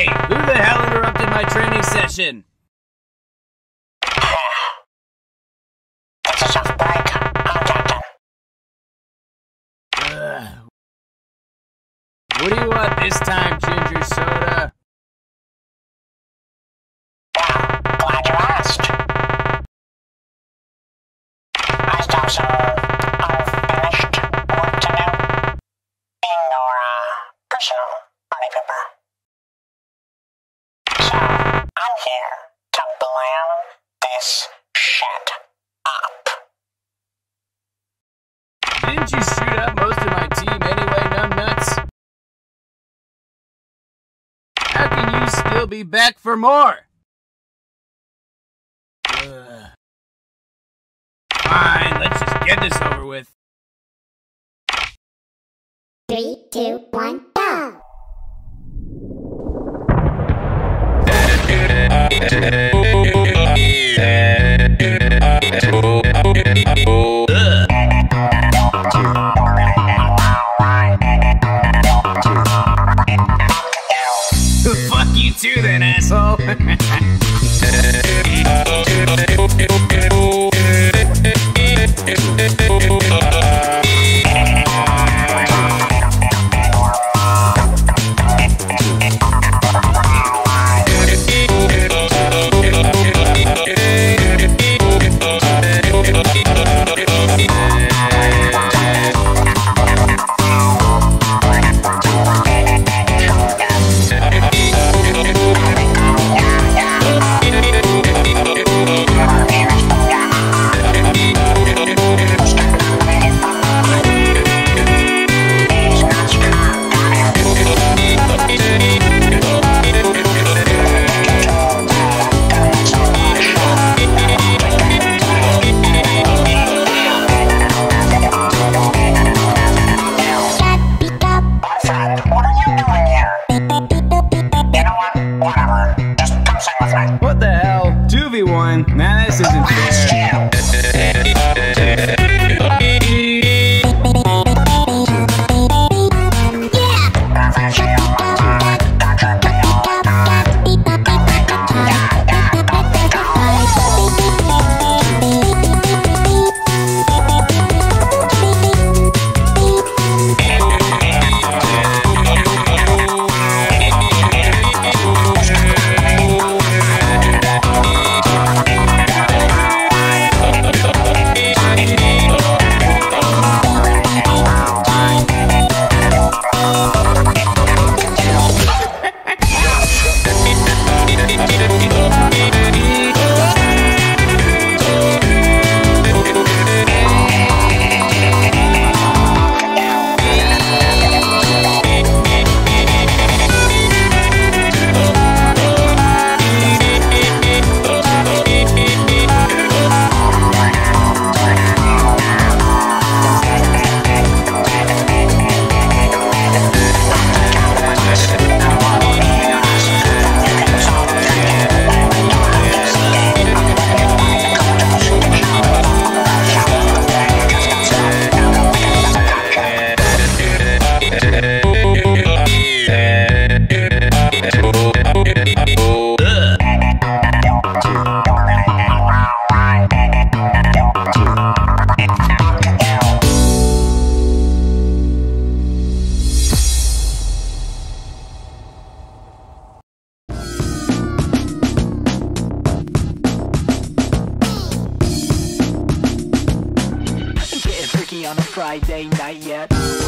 Hey, who the hell interrupted my training session? It's a soft break. I'm Captain. What do you want this time, Ginger Soda? Well, glad you asked. I still have some unfinished work to do. Being your personal party pooper. So, I'm here to blam this shit up. Didn't you shoot up most of my team anyway, numbnuts? How can you still be back for more? Fine, let's just get this over with. 3, 2, 1, go! Fuck you too then, asshole. What the hell? 2v1? Nah, this isn't fair. On a Friday night yet.